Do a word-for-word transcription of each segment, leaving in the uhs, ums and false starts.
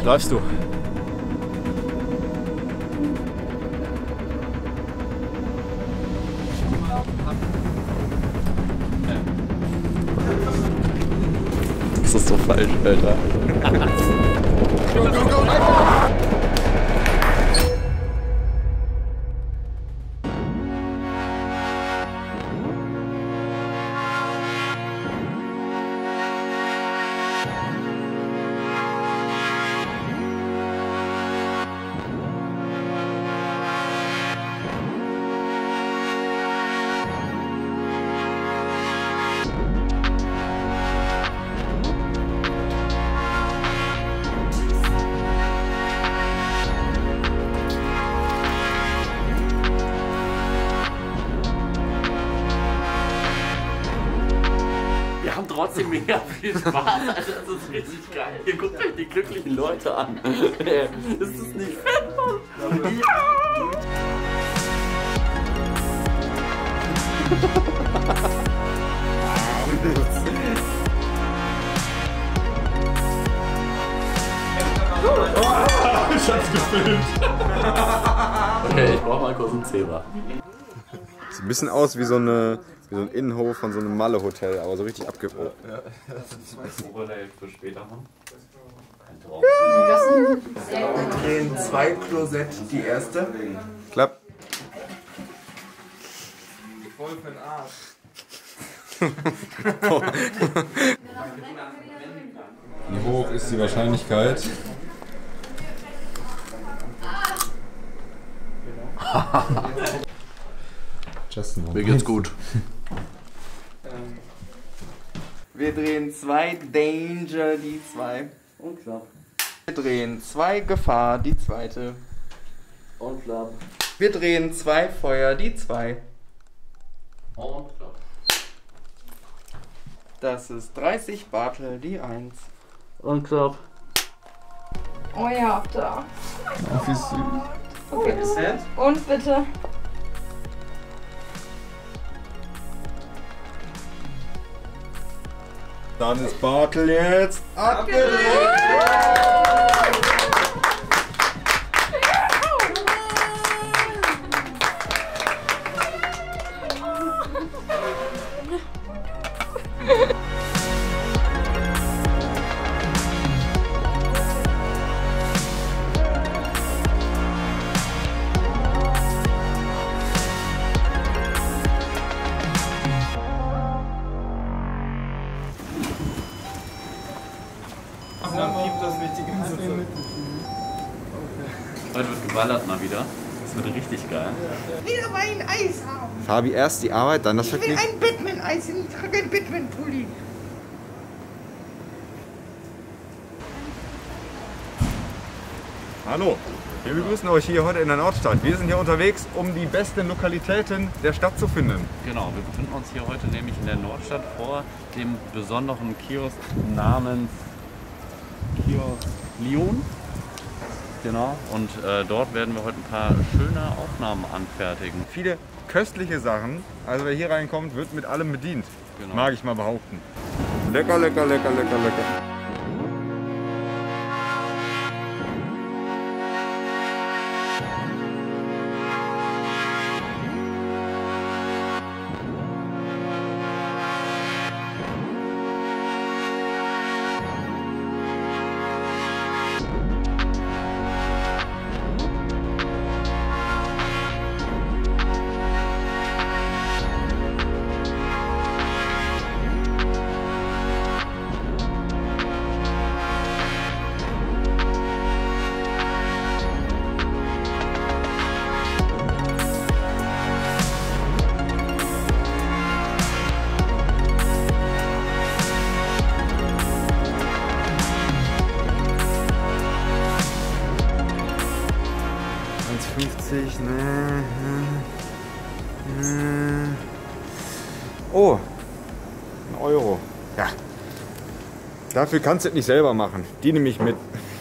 Läufst du? Das ist so falsch, Alter. Go, go, go, trotzdem mega viel Spaß, Alter, das ist richtig geil. Ihr guckt euch die glücklichen Leute an. Ist das nicht fett, Mann? Ja! Oh, ich hab's gefilmt. Okay, ich brauch mal kurz einen Zebra. Sieht ein bisschen aus wie so, eine, wie so ein Innenhof von so einem Malle-Hotel, aber so richtig abgebaut. Ja, ja. Das ist Oberteil für später haben. Kein Traum. Okay, in zwei Klosett die erste. Klapp. Voll für den Arsch. Wie hoch ist die Wahrscheinlichkeit? Justin, mir geht's gut. Wir drehen zwei Danger, die zwei. Und knapp. Wir drehen zwei Gefahr, die zweite. Und knapp. Wir drehen zwei Feuer, die zwei. Und knapp. Das ist dreißig Bartel, die eins. Und knapp. Oh ja, da. Ach, wie süß. Okay. Und bitte. Dann ist Bartel jetzt abgelegt. Dann piept das nicht die ganze Zeit. Heute wird geballert mal wieder. Das wird richtig geil. Wieder mal ein Eis haben. Fabi, erst die Arbeit, dann das Ich will Vergnügen. ein Batman-Eis, ich trage ein Batman-Pulli. Hallo, wir begrüßen euch hier heute in der Nordstadt. Wir sind hier unterwegs, um die besten Lokalitäten der Stadt zu finden. Genau, wir befinden uns hier heute nämlich in der Nordstadt vor dem besonderen Kiosk namens Kiosk Lyon. Genau, und äh, dort werden wir heute ein paar schöne Aufnahmen anfertigen. Viele köstliche Sachen, also wer hier reinkommt, wird mit allem bedient. Genau. Mag ich mal behaupten. Lecker, lecker, lecker, lecker, lecker. eins fünfzig, ne, ne. Oh, ein Euro. Ja. Dafür kannst du es nicht selber machen. Die nehme ich mit.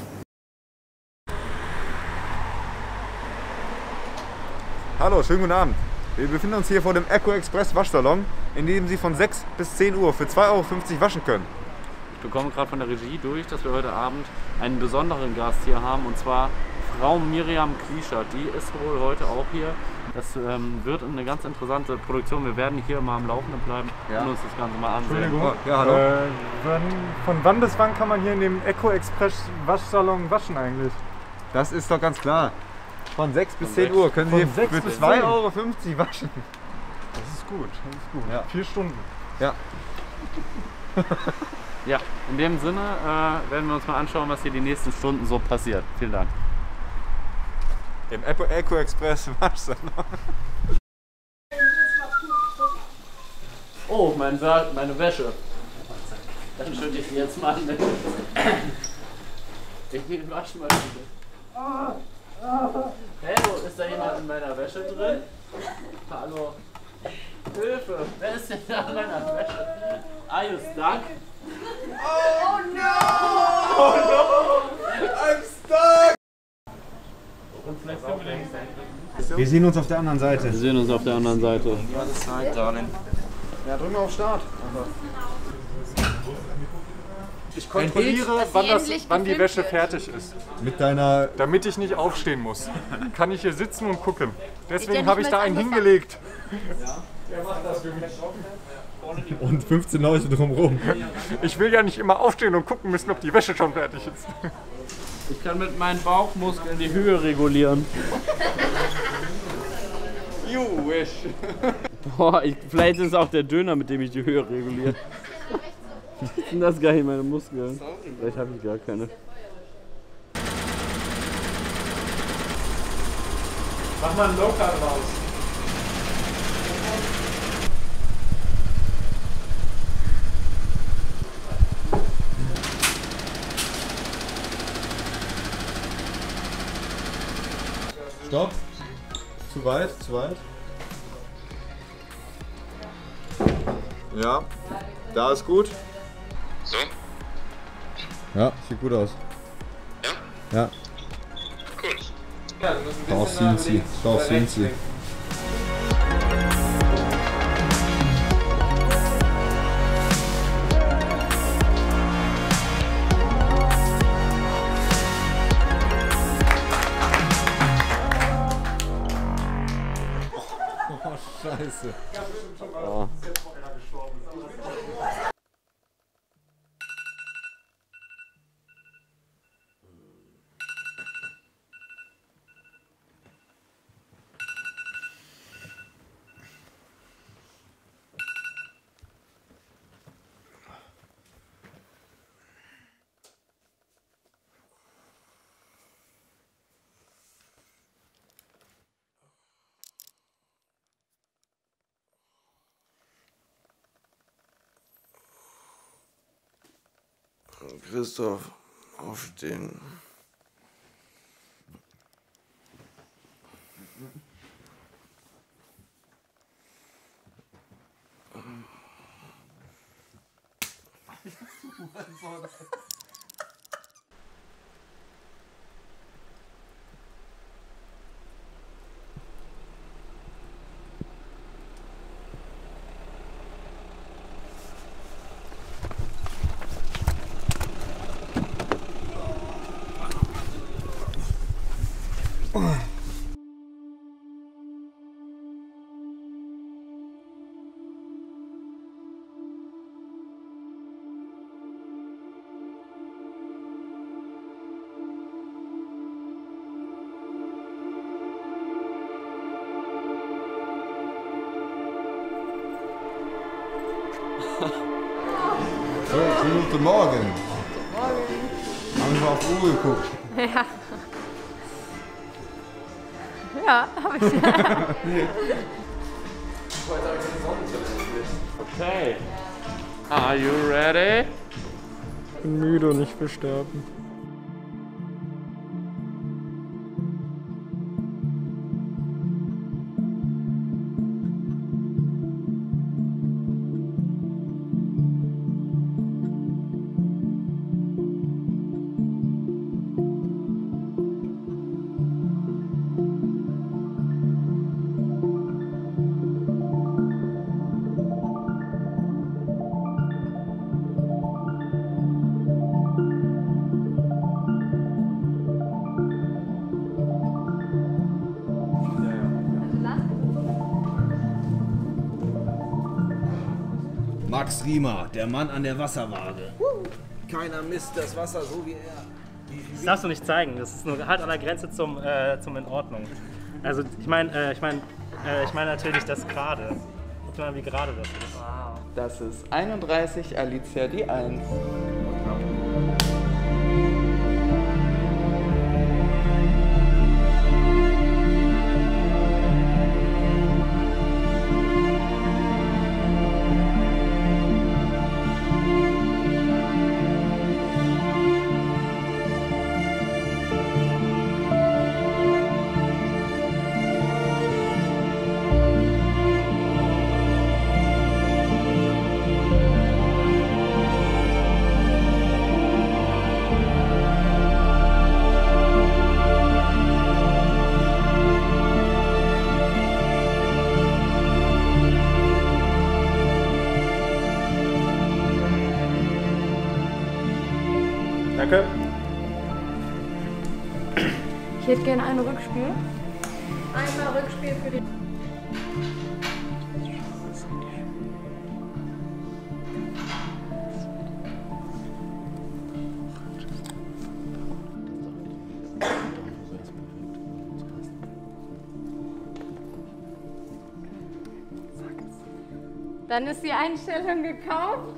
Hallo, schönen guten Abend. Wir befinden uns hier vor dem Eco Express Waschsalon, in dem Sie von sechs bis zehn Uhr für zwei Euro fünfzig waschen können. bekomme gerade von der Regie durch, dass wir heute Abend einen besonderen Gast hier haben, und zwar Frau Miriam Klischert. Die ist wohl heute auch hier. Das ähm, wird eine ganz interessante Produktion. Wir werden hier mal am Laufenden bleiben Ja. und uns das Ganze mal ansehen. Entschuldigung. Oh, ja, hallo. Äh, wann, von wann bis wann kann man hier in dem Eco Express Waschsalon waschen eigentlich? Das ist doch ganz klar. Von sechs bis Von zehn sechs. Uhr können Von Sie sechs für bis zwei zehn. Euro fünfzig waschen. Das ist gut, das ist gut. Ja. Vier Stunden. Ja. Ja, in dem Sinne äh, werden wir uns mal anschauen, was hier die nächsten Stunden so passiert. Vielen Dank. Im Eco, Eco Express Waschsalon. Oh, mein Sa meine Wäsche. Dann schütte ich die jetzt mal an. Ich gehe waschen mal bitte. Hallo, ist da jemand in meiner Wäsche drin? Hallo. Hilfe, wer ist denn da in meiner Wäsche? Are you stuck? Oh no! Oh no! I'm stuck! Und vielleicht können wir den... Wir sehen uns auf der anderen Seite. Wir sehen uns auf der anderen Seite. Ja, drücken wir auf Start. Ich kontrolliere, wann, das, wann die Wäsche fertig ist. Mit deiner... Damit ich nicht aufstehen muss, kann ich hier sitzen und gucken. Deswegen nicht habe ich mehr da einen angefangen. hingelegt. Und fünfzehn Leute drumherum. Ich will ja nicht immer aufstehen und gucken müssen, ob die Wäsche schon fertig ist. Ich kann mit meinen Bauchmuskeln die Höhe regulieren. You wish. Boah, ich, vielleicht ist es auch der Döner, mit dem ich die Höhe reguliere. Sind das gar nicht meine Muskeln? Vielleicht habe ich gar keine. Mach mal einen Local raus. Stopp. Zu weit, zu weit. Ja, da ist gut. So? Ja, sieht gut aus. Ja? Ja. Cool. Darauf sind sie. Darauf sind sie. Oh, Scheiße. Oh. Christoph, aufstehen. So, guten Morgen. Morgen. Haben wir auf die Uhr geguckt? Ja. Ja, hab ich. Okay. Are you ready? Ich bin müde und ich will sterben. Max Riemer, der Mann an der Wasserwaage. Keiner misst das Wasser so wie er. Das darfst du nicht zeigen, das ist nur halt an der Grenze zum, äh, zum in Ordnung. Also ich meine, äh, ich meine, äh, ich meine natürlich das gerade. Guck mal, wie gerade das ist. Wow. Das ist einunddreißig, Alicia die eins. Danke. Ich hätte gerne ein Rückspiel. Einmal Rückspiel für die... Dann ist die Einstellung gekauft.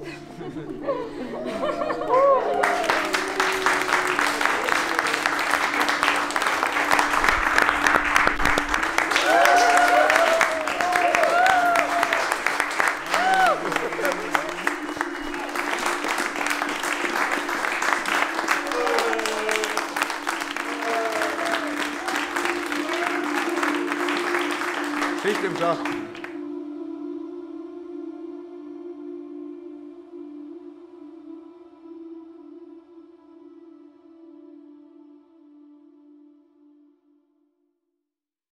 Schicht im Schacht.